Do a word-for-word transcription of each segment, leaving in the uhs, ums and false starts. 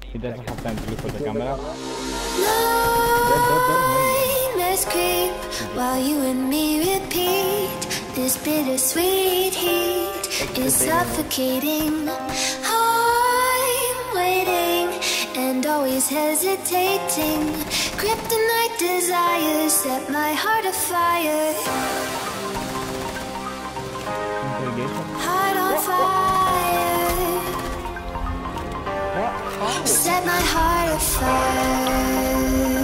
He doesn't have time to look for the camera. Let's creep while you and me repeat. This bittersweet heat is suffocating. I'm waiting and always hesitating. Kryptonite desires set my heart afire. Heart on fire. Set my heart afire.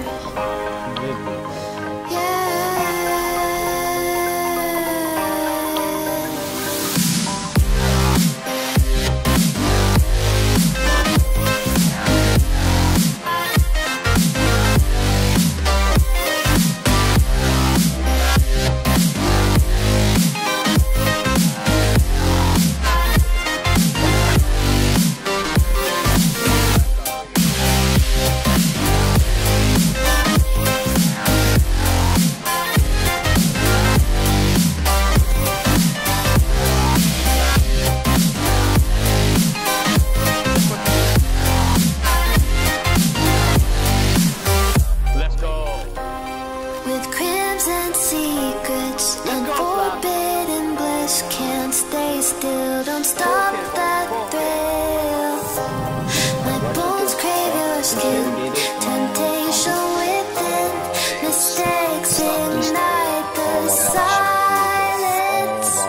Still don't stop that thrill. My bones crave your skin. Temptation within. Mistakes ignite the silence.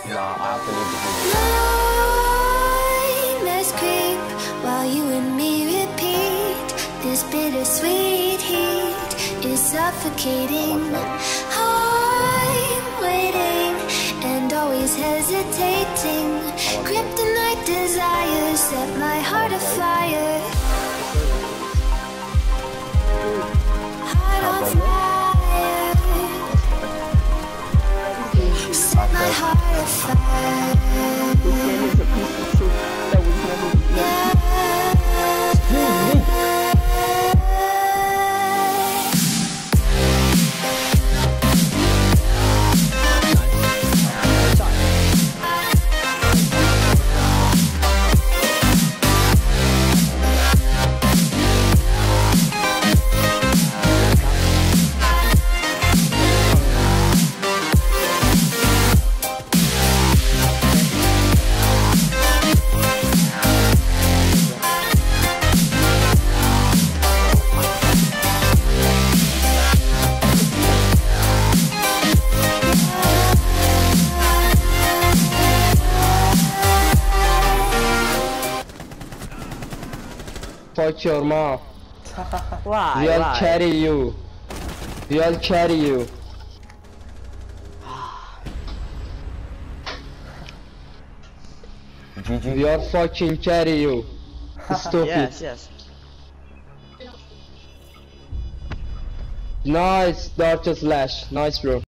Nightmares creep while you and me repeat. This bittersweet heat is suffocating. I'm waiting and always hesitating. Kryptonite desires set my heart afire. Heart on fire. Set my heart afire. Yeah. Fuck your mom. Why? We'll Why? carry you. We'll carry you. G G. We'll fucking carry you. Stupid. Yes, yes. Nice, Dart Slash. Nice, bro.